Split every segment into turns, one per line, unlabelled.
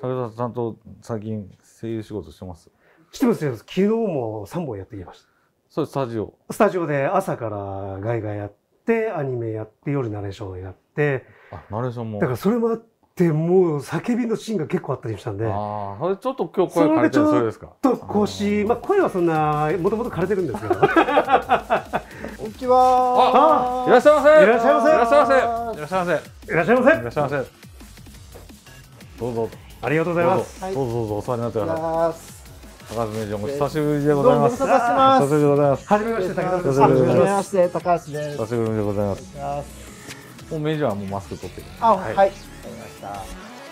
武田さん、ちゃんと最近声優仕事してます？
してますよ。昨日も3本やってきました。
そうです、スタジオ。
スタジオで朝からガイガイやって、アニメやって、夜ナレーションやって、
あ、ナレーションも。
だからそれもあって、もう叫びのシーンが結構あったりしたんで。
ああ、それちょっと今日声枯れてる、それですか？
ちょっと腰、まあ声はそんな、もともと枯れてるんですけど。
こんにちは。
あ、いらっしゃいませ。
いらっしゃいませ。
いらっしゃいませ。いらっしゃいませ。
いらっしゃいませ。
いらっしゃいませ。どうぞ。
ありがとうございます。
どうぞどうぞお世話になってください。高橋名人、お久しぶりでご
ど
ざいます。
うもご無沙汰してます。
久しぶりでございます。
はじめまして、武田です。
久しぶりでございます。
はじめまして、高橋です。
久しぶりでございます。もう名人はもうマスク取ってる。
あ、はい。わかりました。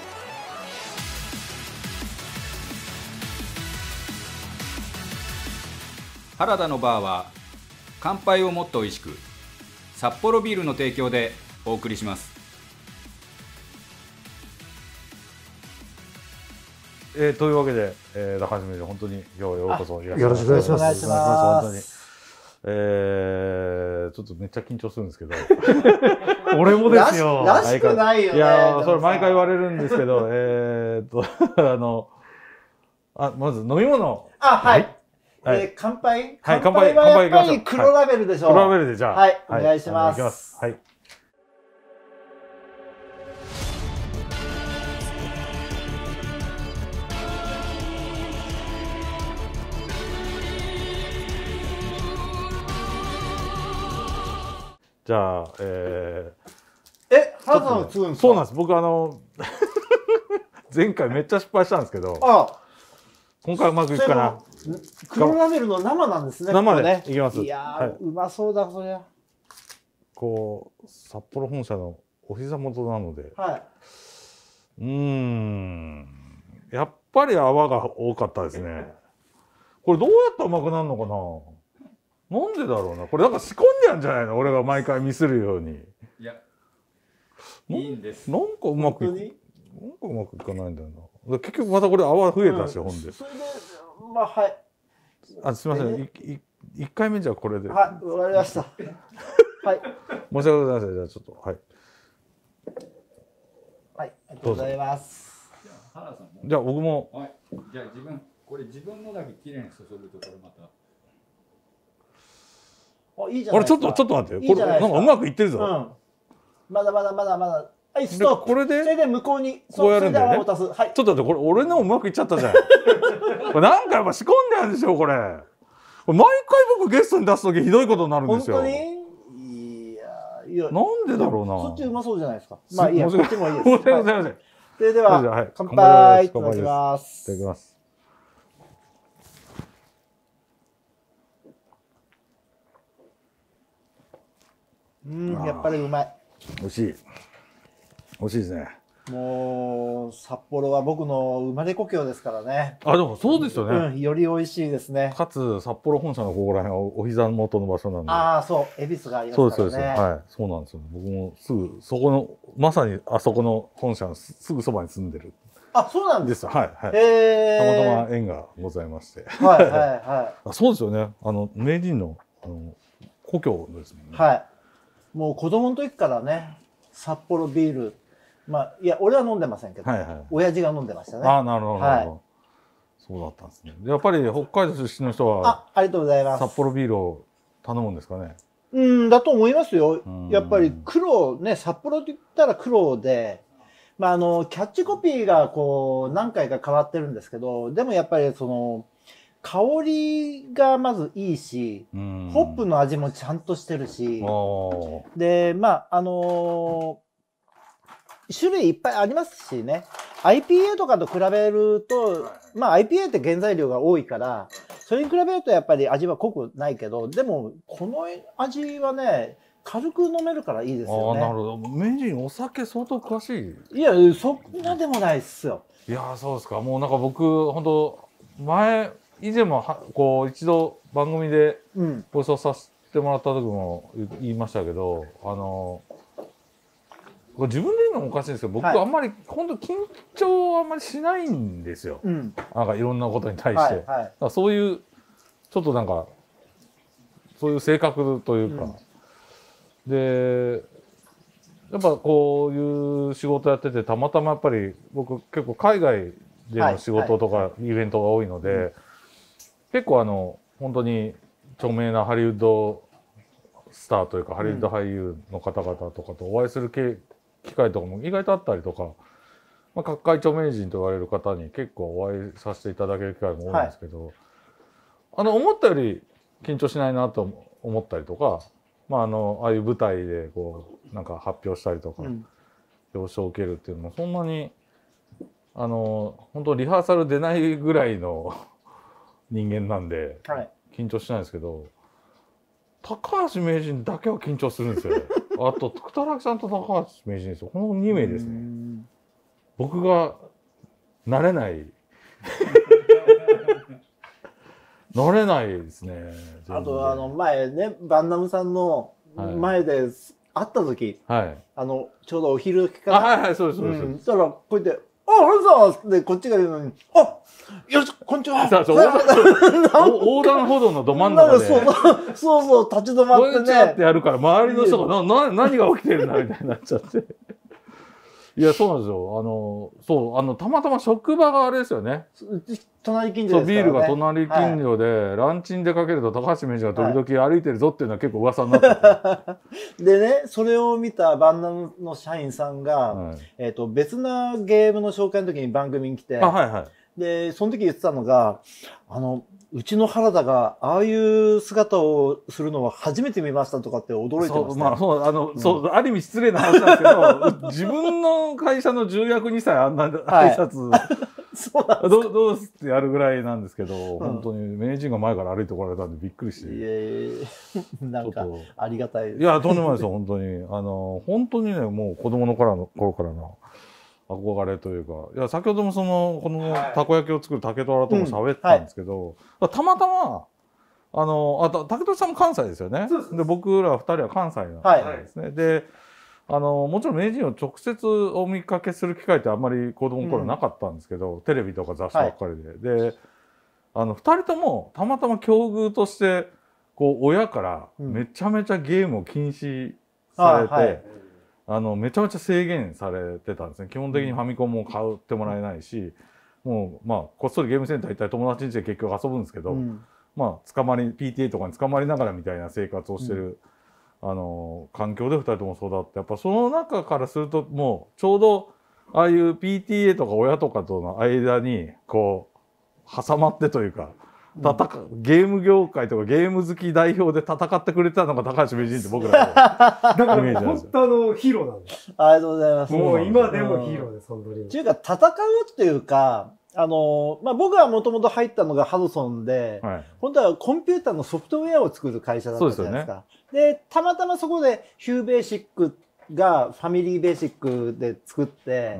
原田のバーは乾杯をもっと美味しく札幌ビールの提供でお送りします。
というわけで、高橋名人、本当に今日はようこそいらっしゃいました。
よろしくお願いします。
お願いします。
本当に。ちょっとめっちゃ緊張するんですけど。
俺もですよ。
らしくないよね。
いや、それ毎回言われるんですけど、まず飲み物。
あ、はい。乾杯。乾杯はやっぱり黒ラベルでしょう。
黒ラベルでじゃあ。
はい、お願いします。
はい。じゃあ、
原田さん継ぐんですか？
そうなんです。僕前回めっちゃ失敗したんですけど、今回うまくいくかな。
黒ラベルの生なんですね。
生でいきます。
いやー、うまそうだ、そりゃ。
こう、札幌本社のお膝元なので、
はい。
やっぱり泡が多かったですね。これどうやったらうまくなるのかな。なんでだろうな。これなんか仕込んでやんじゃないの？俺が毎回ミスるように。
いや、いいんです。
なんかうまくいかないんだよな。結局またこれ泡増えたし、ほんで。
それで、まあ、はい。
すみません。1回目じゃこれで。
はい、わかりました。はい。
申し訳ございません。じゃあちょっと、はい。
はい、ありがとうございます。
じゃあ僕も。
はい。じゃあ自分のだけ綺麗に注ぐとこれまた。
いいじゃないですか。
ちょっと待って。これなんかうまくいってるぞ。
まだ。はい、ストップ。
これで。
それで向こうに。
こうやるんだよね。
はい。ちょっと
待って、これ俺のうまくいっちゃったじゃん。これなんかやっぱ仕込んであるでしょ、これ。毎回僕ゲストに出すときひどいことになるんですよ。
本当に？いや。
なんでだろうな。
そっちうまそうじゃないですか。まあいいや、こっちもいいです。
ごめんなさい。
それでは、乾杯。いただきます。
いただきます。
やっぱりうまい。
美味しい。美味しいですね。
もう札幌は僕の生まれ故郷ですからね。
でもそうですよね。
より美味しいですね。
かつ札幌本社のここら辺はお膝元の場所なんで。
そう、恵比寿がありますからね。
そうです。はい、そうなんですよ。僕もすぐそこのまさにあそこの本社のすぐそばに住んでる。
そうなんです。
はい。たまたま縁がございまして。そうですよね。名人の故郷ですもんね。
はい。もう子供の時からね、札幌ビール。いや、俺は飲んでませんけど、親父が飲んでましたね。
なるほど。そうだったんですね。やっぱり北海道出身の人は、
ありがとうございます。
札幌ビールを頼むんですかね。
だと思いますよ。やっぱり黒ね、札幌って言ったら黒で、キャッチコピーがこう何回か変わってるんですけど、でもやっぱりその香りがまずいいし、ホップの味もちゃんとしてるし、で種類いっぱいありますしね。IPA とかと比べると、IPA って原材料が多いから、それに比べるとやっぱり味は濃くないけど、でもこの味はね、軽く飲めるからいいですよね。
なるほど。名人お酒相当詳しい。
いや、そんなでもないっすよ。
いや、そうですか。もうなんか僕本当以前もこう一度番組でご一緒させてもらった時も言いましたけど、自分で言うのもおかしいんですけど、僕あんまり本当緊張はあんまりしないんですよ。なんかいろんなことに対して。そういうちょっとなんかそういう性格というか、でやっぱこういう仕事やっててたまたまやっぱり僕結構海外での仕事とかイベントが多いので、結構本当に著名なハリウッドスターというかハリウッド俳優の方々とかとお会いする機会とかも意外とあったりとか、まあ、各界著名人と言われる方に結構お会いさせていただける機会も多いんですけど、思ったより緊張しないなと思ったりとか、まあ、ああいう舞台でこうなんか発表したりとか、表彰を受けるっていうのもそんなに本当リハーサル出ないぐらいの人間なんで緊張しないんですけど、高橋名人だけは緊張するんですよ。あと福田楽さんと高橋名人ですよ。この2名ですね。僕が慣れない慣れないですね。
あと前ねバンナムさんの前で会った時、はい、ちょうどお昼時かな。
はいはい、そうですそうです。
そしたらこうやって「あ、ハルさん!」ってこっちが言うのに「あ、よしこんにちは!」
横断歩道のど真ん中で
そう立ち止まってね。
こうやってやるから周りの人が何が起きてるんだみたいになっちゃって。いや、そうなんですよ。そう、たまたま職場があれですよね。
隣近所ですからね。
ビールが隣近所で、ランチに出かけると高橋名人が時々歩いてるぞっていうのは結構噂になってて。
でね、それを見たバンナムの社員さんが、別なゲームの紹介の時に番組に来て、で、その時言ってたのが、うちの原田がああいう姿をするのは初めて見ましたとかって驚いてました。
まあそうある意味失礼な話なんですけど、自分の会社の重役にさえあんな挨拶、どうってやるぐらいなんですけど、本当に名人が前から歩いてこられたんでびっくりして。
なんかありがたいです。
いや、とんでもないですよ、本当に。本当にね、もう子供の頃からの憧れというか、いや、先ほどもこのたこ焼きを作る竹虎とも喋ったんですけど、たまたま、竹虎さんも関西ですよね。で、僕ら2人は関西なんですね。で、もちろん名人を直接お見かけする機会ってあんまり子供の頃なかったんですけど、テレビとか雑誌ばっかりで。で、2人ともたまたま境遇として、こう、親からめちゃめちゃゲームを禁止されて、めちゃめちゃ制限されてたんですね。基本的にファミコンも買ってもらえないし、もうまあこっそりゲームセンター行ったり友達ん家で結局遊ぶんですけど、まあPTA とかに捕まりながらみたいな生活をしてる、環境で2人とも育って、やっぱその中からするともうちょうどああいう PTA とか親とかとの間にこう挟まってというか。ゲーム業界とかゲーム好き代表で戦ってくれたのが高橋名人って僕らの
イメージなんですよ。だから本当のヒーローなんです。
ありがとうございます。
もう今でもヒーローです、本当に。
っていうか戦うっていうか、まあ、僕はもともと入ったのがハドソンで、本当はコンピューターのソフトウェアを作る会社だったじゃないですか。で、たまたまそこでヒューベーシックがファミリーベーシックで作って、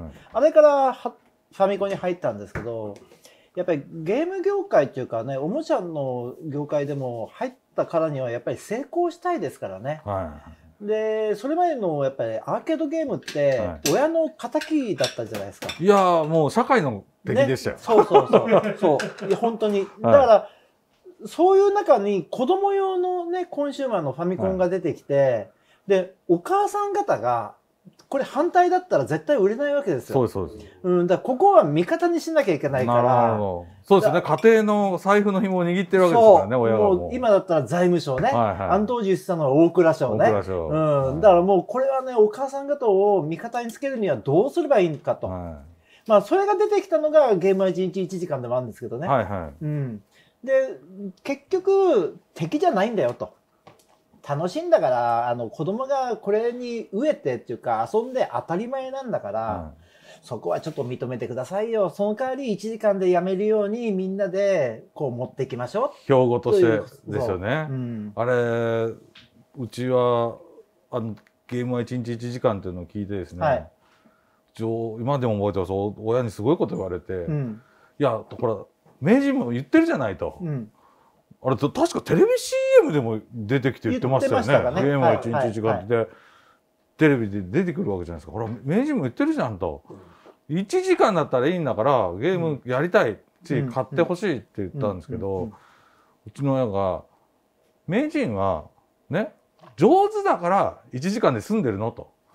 あれからファミコンに入ったんですけど、やっぱりゲーム業界っていうかね、おもちゃの業界でも入ったからにはやっぱり成功したいですからね。で、それまでのやっぱりアーケードゲームって親の敵だったじゃないですか。
いやー、もう社会の敵でしたよ。
そういや本当に。だからそういう中に子供用のねコンシューマーのファミコンが出てきて、でお母さん方がこれ反対だったら絶対売れないわけですよ。
そうです。
だからここは味方にしなきゃいけないから。
そうですね。家庭の財布の紐を握ってるわけですからね、親がもう。
今だったら財務省ね。当時言ってたのは大蔵省ね。だからもうこれはね、お母さん方を味方につけるにはどうすればいいかと。まあそれが出てきたのがゲームは1日1時間でもあるんですけどね。で、結局敵じゃないんだよと。楽しいんだから子供がこれに飢えてっていうか遊んで当たり前なんだから、そこはちょっと認めてくださいよ。その代わり1時間でやめるようにみんなでこう持っていきましょう。
標語としてですよね。あれうちはゲームは1日1時間っていうのを聞いてですね、今でも覚えてます。親にすごいこと言われて、いやほら名人も言ってるじゃないと。あれ確かテレビ CM でも出てきて言ってましたよね。ゲームは1日1時間ってテレビで出てくるわけじゃないですか。ほら名人も言ってるじゃんと。1時間だったらいいんだからゲームやりたいし買ってほしいって言ったんですけど、うちの親が名人はね上手だから1時間で済んでるのと。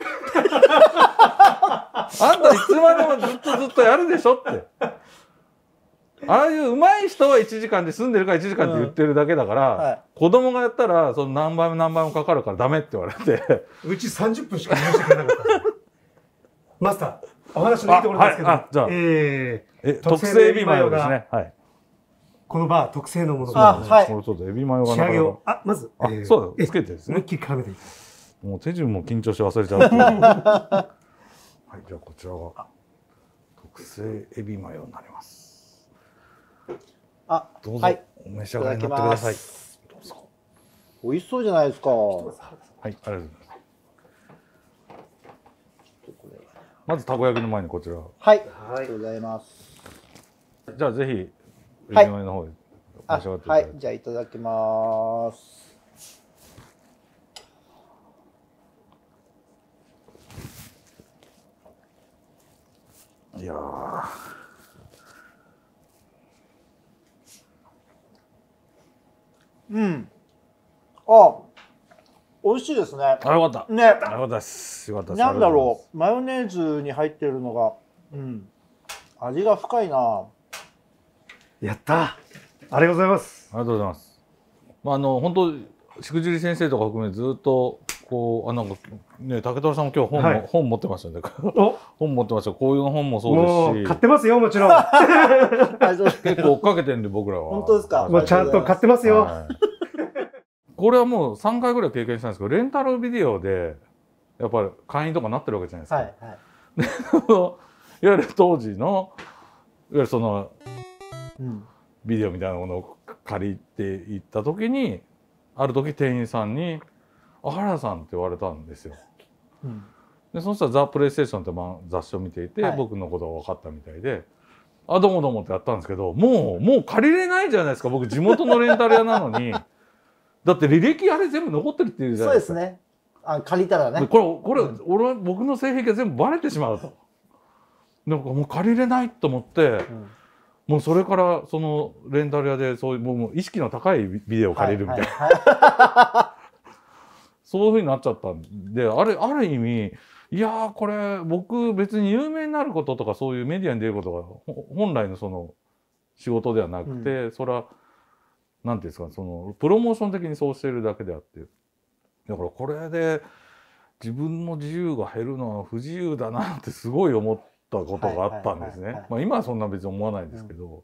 あんたいつまでもずっとやるでしょって。ああいう上手い人は1時間で済んでるから1時間って言ってるだけだから、
はい、
子供がやったらその何倍もかかるからダメって言われて。
うち30分しかしてくれなかった。マスター、お話のいいところですけど、
はい、じゃあ、特製エビマヨですね。はい。
このバー特製のもの
が、はい。
これちょっとエビマヨが
仕上げを、まず、
そうだ、つけてですね。
思いっきり絡めていく。
もう手順も緊張して忘れちゃう。はい、じゃあこちらが特製エビマヨになります。どうぞ、お召し上がりになってください。どうぞ。
美味しそうじゃないですか。はい、
ありがとうございます。まずたこ焼きの前にこちら。
はい、ありがとうございます。
じゃあぜひエビマヨの方で召し上がっていただいて。
はい、じゃあいただきます。
いや
うん。美味しいですね。
よかった。
ね。
よかったです。よかったです。
なんだろう、マヨネーズに入ってるのが、味が深いな。
やった。ありがとうございます。
ありがとうございます。本当しくじり先生とか含めずっとこうなんかね、竹虎さんも今日本持ってましたね。本持ってました。こういう本もそうですし。
買ってますよ、もちろん。
結構追っかけてるんで僕らは。
本当ですか。
もうちゃんと買ってますよ。
これはもう3回ぐらい経験したんですけど、レンタルビデオでやっぱり会員とかなってるわけじゃないですか。いわゆる当時のいわゆるそのビデオみたいなものを借りて行った時に、ある時店員さんに「原田さん」って言われたんですよ。でそしたら「ザ・プレイステーション」って雑誌を見ていて、僕のことが分かったみたいで「あ、どうもどうも」ってやったんですけど、もう借りれないじゃないですか。僕地元のレンタル屋なのに。だって履歴あれ全部残ってるっていうじゃないですか。
そうですね。借りたらね。
これ僕の性癖が全部バレてしまうと。なんかもう借りれないと思って、もうそれからそのレンタル屋でそういうもう意識の高いビデオを借りるみたいな、そういうふうになっちゃったんで、ある意味、いやーこれ僕別に有名になることとかそういうメディアに出ることが本来のその仕事ではなくて、それはなんていうんですか、そのプロモーション的にそうしているだけであって、だからこれで自分の自由が減るのは不自由だなってすごい思ったことがあったんですね。今はそんな別に思わないですけど。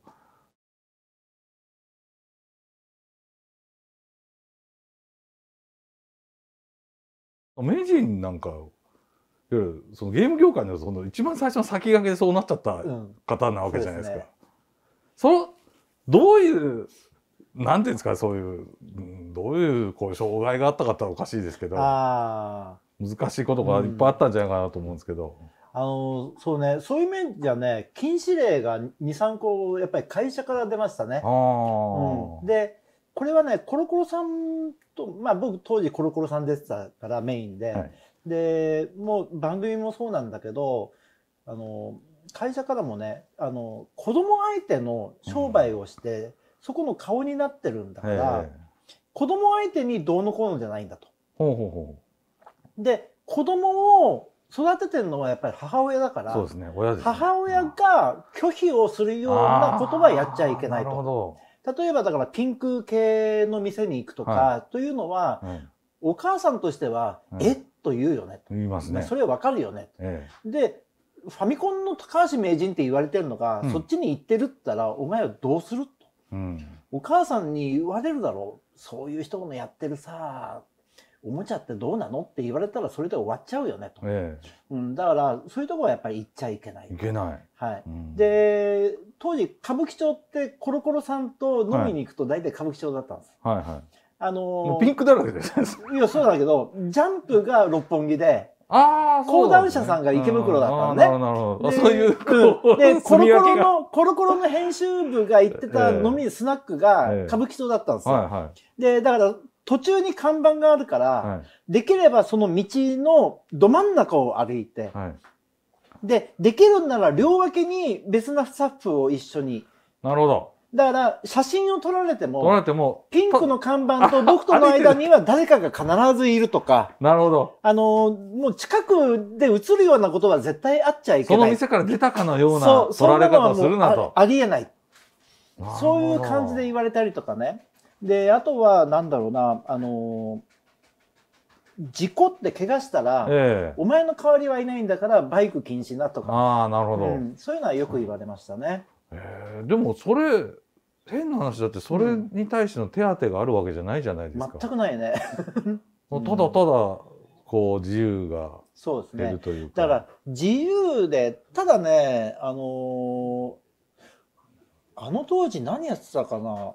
名人なんかいわゆるそのゲーム業界のその一番最初の先駆けでそうなっちゃった方なわけじゃないですか。どういうなんていうんですか、そういうどういう障害があったかっておかしいですけど、難しいことがいっぱいあったんじゃないかなと思うんですけど、
そうね、そういう面じゃね、禁止令が2、3個やっぱり会社から出ましたね。でこれはね、コロコロさんと、僕当時コロコロさん出てたからメインで、でもう番組もそうなんだけど、会社からもね、子供相手の商売をして、そこの顔になってるんだから、子供相手にどうのこうのじゃないんだと。で、子供を育ててるのはやっぱり母親だから、母親が拒否をするようなことはやっちゃいけないと。例えばだからピンク系の店に行くとかというのは、お母さんとしては、えっと言うよね。
言いますね。
それはわかるよね。で、ファミコンの高橋名人って言われてるのが、そっちに行ってるって言ったら、お前はどうすると。お母さんに言われるだろう。そういう人のやってるさ、おもちゃってどうなのって言われたらそれで終わっちゃうよねと。だからそういうところはやっぱり行っちゃいけない。
いけない。
で、当時歌舞伎町ってコロコロさんと飲みに行くと大体歌舞伎町だったんです。
ピンクだらけです。
いや、そうだけど、ジャンプが六本木で、講談社さんが池袋だったのね。
そういう
で、コロコロの編集部が行ってた飲み、スナックが歌舞伎町だったんですよ。で、だから途中に看板があるから、できればその道のど真ん中を歩いて、できるんなら両脇に別なスタッフを一緒に。
なるほど。
だから写真を撮られて
取られ
も、
ても、
ピンクの看板と僕との間には誰かが必ずいるとか、
なるほど。
もう近くで映るようなことは絶対あっちゃいけ
その
ない。
店から出たかのような
そう、
取られ方を
そんなのはもう
するなと。
ありえない。
なるほど
そういう感じで言われたりとかね。で、あとは、なんだろうな、事故って怪我したら、
ええ。
お前の代わりはいないんだからバイク禁止なとか、
ああ、なるほど。
そういうのはよく言われましたね。
でもそれ、変な話だって、それに対しての手当があるわけじゃないじゃないですか。
全くないね。
ただただ、こう、自由が
そうですね。
減るというか。
だから、自由で、ただね、あの当時何やってたかな。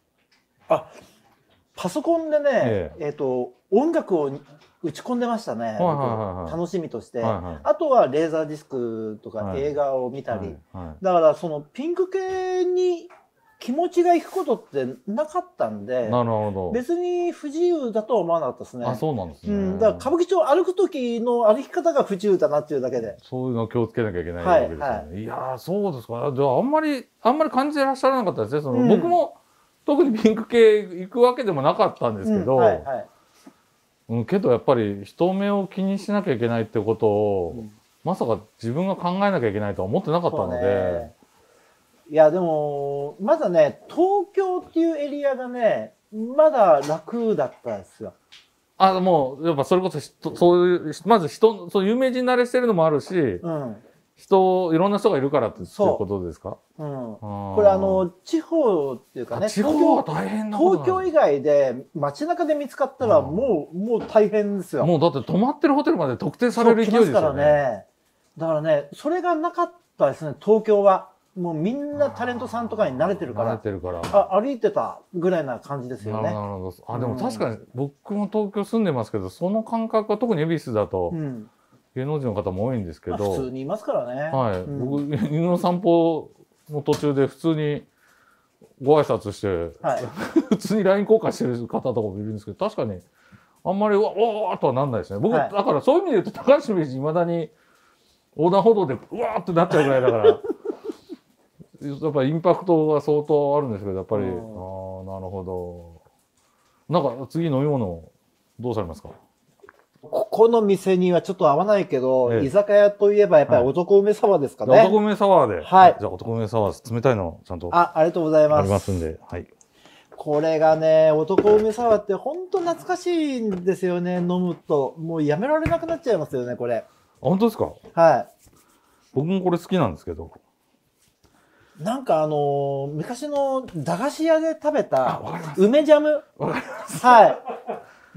パソコンでね、音楽を打ち込んでましたね。楽しみとして。あとはレーザーディスクとか映画を見たり。だからそのピンク系に気持ちがいくことってなかったんで、
なるほど。
別に不自由だとは思わなかったですね。
あ、そうなんですね。
だから歌舞伎町歩く時の歩き方が不自由だなっていうだけで。
そういうのを気をつけなきゃいけないわけですよね。いやー、そうですか。じゃああんまり感じてらっしゃらなかったですね。僕も特にピンク系行くわけでもなかったんですけど、けどやっぱり人目を気にしなきゃいけないってことを、まさか自分が考えなきゃいけないとは思ってなかったので。
いや、でも、まだね、東京っていうエリアがね、まだ楽だったんですよ。
もう、やっぱそれこそそういう、まずそう有名人慣れしてるのもあるし、いろんな人がいるからっていうことですか？
これ地方っていうかね、
地方は大変なこと
東京以外で街中で見つかったらもう大変ですよ。
もうだって泊まってるホテルまで特定される勢いですよね。
だからね、それがなかったですね、東京は。もうみんなタレントさんとかに慣れてるから。歩いてたぐらいな感じですよね。
なるほど。でも確かに僕も東京住んでますけど、その感覚は特に恵比寿だと、芸能人の方も多いんですけど。
普通にいますからね。
はい。僕、犬の散歩の途中で普通にご挨拶して、普通に LINE 交換してる方とかもいるんですけど、確かにあんまりおーっとはなんないですね。僕、だからそういう意味で言うと高橋名人未だに横断歩道でうわーってなっちゃうぐらいだから、やっぱりインパクトが相当あるんですけど、やっぱり、なるほど。なんか次飲み物どうされますか？
ここの店にはちょっと合わないけど、居酒屋といえばやっぱり男梅サワーですかね。
男梅サワーで。はい。じゃあ男梅サワー、冷たいのちゃんと。
ありがとうございます。
ありますんで。はい。
これがね、男梅サワーって本当懐かしいんですよね、飲むと。もうやめられなくなっちゃいますよね、これ。
本当ですか？
はい。
僕もこれ好きなんですけど。
なんか昔の駄菓子屋で食べた梅ジャム。はい。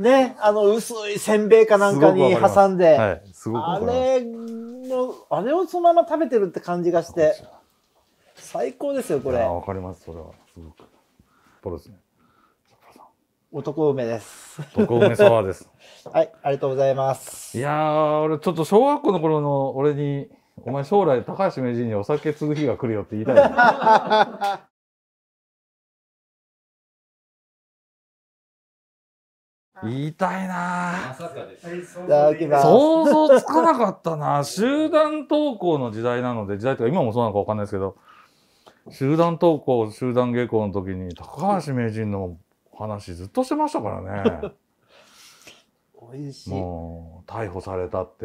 ね、薄いせんべいかなんかに挟んで、はい、あれをそのまま食べてるって感じがして、最高ですよ、これ。
わかります、それは。すごく。ポロですね。
男梅です。
男梅サワーです。
はい、ありがとうございます。
いやー、俺ちょっと小学校の頃の俺に、お前将来高橋名人にお酒継ぐ日が来るよって言いたいです。言いたいなぁ。想像つかなかったなぁ。集団登校の時代なので、時代とか今もそうなのかわかんないですけど、集団登校、集団下校の時に高橋名人の話ずっとしてましたからね。
美味しい。
もう、逮捕されたって。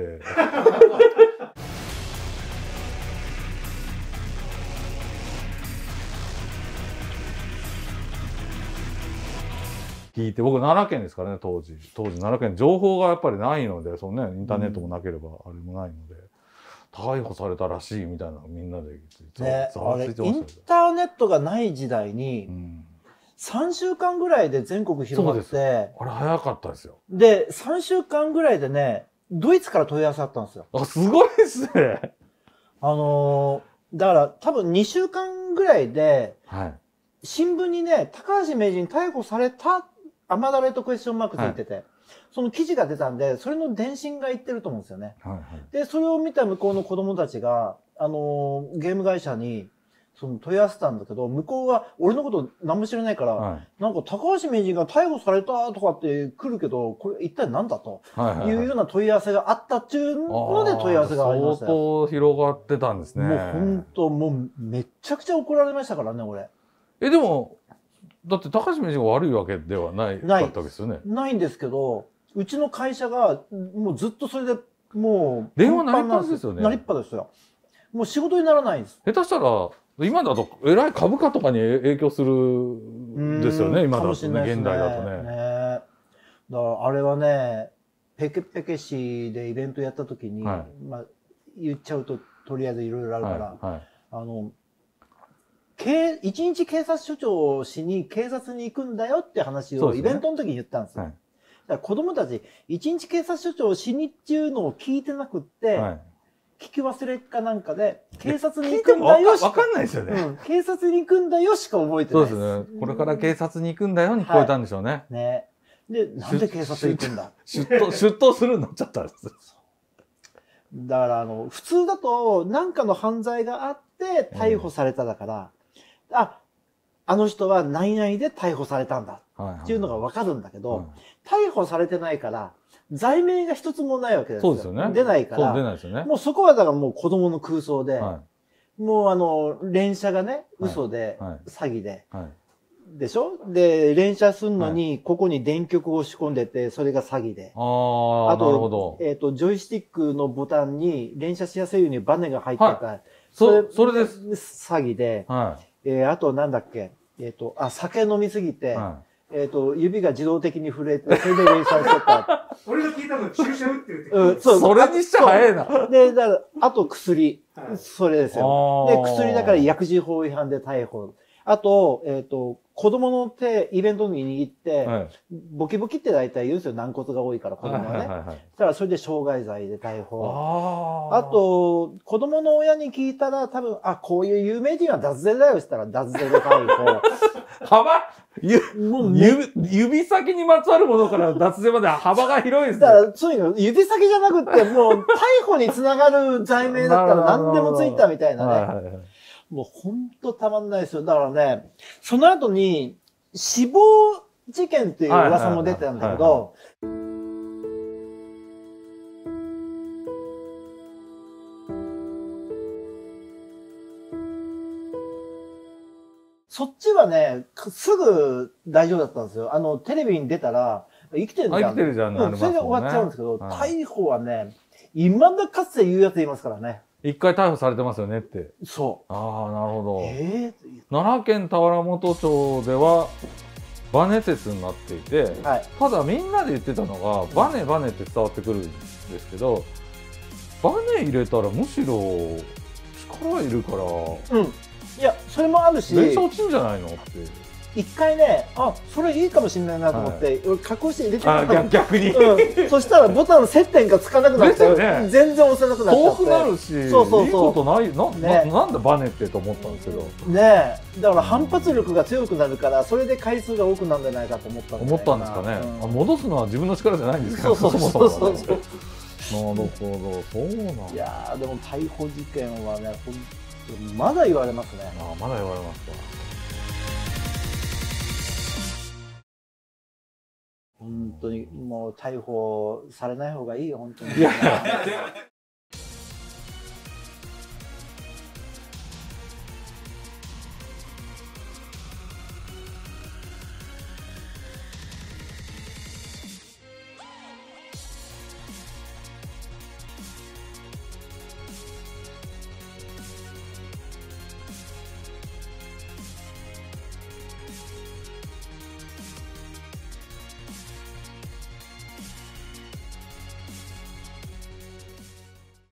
聞いて、僕奈良県ですからね、当時奈良県、情報がやっぱりないので、そのね、インターネットもなければあれもないので、逮捕されたらしいみたいなみんなで
ざわついてました。インターネットがない時代に、3週間ぐらいで全国広まって、
あれ早かったですよ。
で、3週間ぐらいでね、ドイツから問い合わせあったんですよ。
あ、すごいですね。
だから多分2週間ぐらいで、新聞にね、高橋名人逮捕された、甘だれとクエスチョンマークついてて、その記事が出たんで、それの電信が言ってると思うんですよね。で、それを見た向こうの子供たちが、ゲーム会社に、問い合わせたんだけど、向こうは俺のこと何も知らないから、なんか高橋名人が逮捕されたとかって来るけど、これ一体何だというような問い合わせがあったっていうので問い合わせがありましたよ。
相当広がってたんですね。
もう本当、もうめちゃくちゃ怒られましたからね、俺。
でもだって高橋名人が悪いわけではないかったわけですよね。
ないんですけど、うちの会社がもうずっとそれでもう
電話なりっぱなしですよね。
なりっぱですよ。もう仕事にならないんです。
下手したら今だとえらい株価とかに影響するんですよね。今だとね、現代だとね。
だからあれはね、ペケペケ市でイベントやった時に、まあ言っちゃうととりあえずいろいろあるから、一日警察署長をしに警察に行くんだよって話をイベントの時に言ったんですよ。だから子供たち、一日警察署長をしにっていうのを聞いてなくって、聞き忘れかなんかで、警察に行くんだよしか。
わかんないですよね。
警察に行くんだよしか覚えてないです。
そうですね。これから警察に行くんだよに聞こえたんでしょうね。
ね。で、なんで警察に行くんだ
出頭するになっちゃったんです。
だから普通だと何かの犯罪があって逮捕されただから、あの人は何々で逮捕されたんだっていうのがわかるんだけど、逮捕されてないから、罪名が一つもないわけですよ。
そうですよね。
出ないから。
出ないですよね。
もうそこはだからもう子供の空想で、もう連射がね、嘘で、詐欺で、でしょで、連射するのに、ここに電極を仕込んでて、それが詐欺で。あと、ジョイスティックのボタンに連射しやすいようにバネが入ってた。
それです。
詐欺で。あとなんだっけ酒飲みすぎて、指が自動的に震えて、それで連射してた。
俺が聞いたのは注射打ってるって。
それにしちゃ早いな。
で、あと薬。それですよ。で、薬だから薬事法違反で逮捕。あと、子供の手、イベントに握って、ボキボキって大体言うんですよ。軟骨が多いから、子供はね。だからそれで傷害罪で逮捕。あと、子供の親に聞いたら、多分、こういう有名人は脱税だよって言ったら、脱税で逮捕。
指先にまつわるものから脱税まで幅が広いですね。
だから、そういうの、指先じゃなくて、もう、逮捕につながる罪名だったら何でもついたみたいなね。もうほんとたまんないですよ。だからね、その後に死亡事件っていう噂も出てたんだけど、そっちはね、すぐ大丈夫だったんですよ。テレビに出たら、生きてるじゃん。
生きてるじゃん。
それで終わっちゃうんですけど、逮捕はね、未だかつて言うやついますからね。
一回逮捕されてますよねって。
そう。
ああ、なるほど。奈良県田原本町ではバネ鉄になっていて、ただみんなで言ってたのがバネって伝わってくるんですけど、バネ入れたらむしろ力いるから、
いや、それもあるし、
連射落ちるんじゃないのって。
一回ね、それいいかもしれないなと思って、加工して入れてみた。
逆に。
そしたらボタンの接点がつかなくなって、全然押せなくなっちゃって。
遠くなるし、いいことない、なんだバネってと思ったんですけど。
ねえ。だから反発力が強くなるから、それで回数が多くなるんじゃないかと思ったんです
かね。戻すのは自分の力じゃないんですか。
そう。なるほど、そう
なんだ。
いやでも逮捕事件はね、まだ言われますね。
まだ言われますか。
本当にもう逮捕されない方がいいよ、本当に。